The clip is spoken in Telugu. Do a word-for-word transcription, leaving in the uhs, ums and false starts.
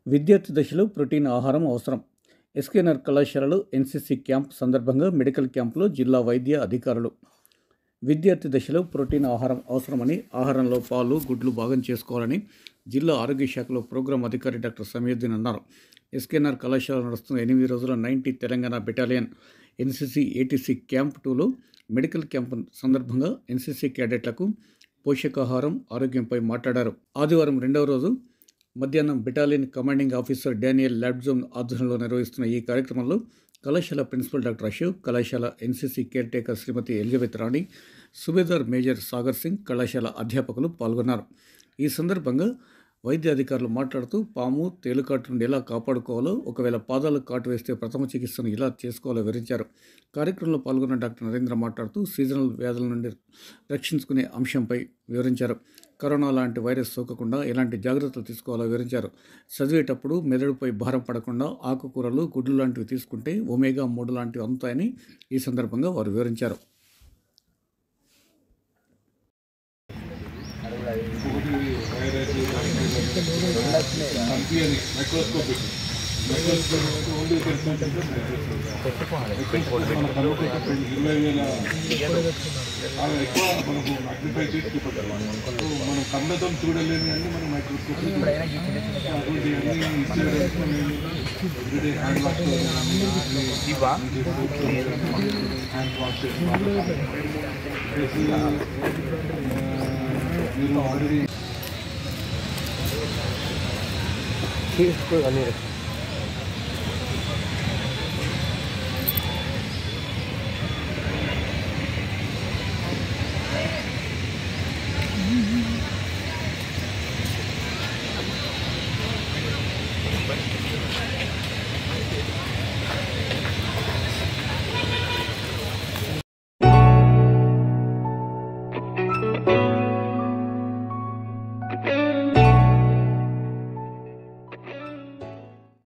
విద్యార్థి దశలో ప్రోటీన్ ఆహారం అవసరం. ఎస్కేఆర్ కళాశాలలో ఎన్సీసీ క్యాంప్ సందర్భంగా మెడికల్ క్యాంపులో జిల్లా వైద్య అధికారులు. విద్యార్థి దశలో ప్రోటీన్ ఆహారం అవసరమని, ఆహారంలో పాలు, గుడ్లు భాగం చేసుకోవాలని జిల్లా ఆరోగ్య శాఖలో ప్రోగ్రాం అధికారి డాక్టర్ సమీయుద్దీన్ అన్నారు. ఎస్కేఆర్ కళాశాల నడుస్తున్న ఎనిమిది రోజుల ninety Telangana battalion NCC ATC camp టూలో మెడికల్ క్యాంప్ సందర్భంగా ఎన్సీసీ క్యాడెట్లకు పోషకాహారం, ఆరోగ్యంపై మాట్లాడారు. ఆదివారం రెండవ రోజు మధ్యాహ్నం బెటాలియన్ కమాండింగ్ ఆఫీసర్ డానియల్ ల్యాబ్జోన్ ఆధ్వర్యంలో నిర్వహిస్తున్న ఈ కార్యక్రమంలో కళాశాల ప్రిన్సిపల్ డాక్టర్ అశోక్, కళాశాల NCC caretaker Shrimati Elizabeth Rani, Subedar major Sagar Singh, కళాశాల అధ్యాపకులు పాల్గొన్నారు. ఈ సందర్భంగా వైద్య అధికారులు మాట్లాడుతూ పాము, తేలుకాటు నుండి ఎలా కాపాడుకోవాలో, ఒకవేళ పాదాలకు కాటు వేస్తే ప్రథమ చికిత్సను ఎలా చేసుకోవాలో వివరించారు. కార్యక్రమంలో పాల్గొన్న డాక్టర్ నరేంద్ర మాట్లాడుతూ సీజనల్ వ్యాధుల నుండి రక్షించుకునే అంశంపై వివరించారు. కరోనా లాంటి వైరస్ సోకకుండా ఎలాంటి జాగ్రత్తలు తీసుకోవాలో వివరించారు. చదివేటప్పుడు మెదడుపై భారం పడకుండా ఆకుకూరలు, గుడ్లు లాంటివి తీసుకుంటే ఒమేగా మూడు లాంటివి అందుతాయని ఈ సందర్భంగా వారు వివరించారు. మనం కళ్ళతో చూడలేని అన్ని మనం మైక్రోస్కోప్ హ్యాండ్ వాష్ మీరు ఆల్రెడీ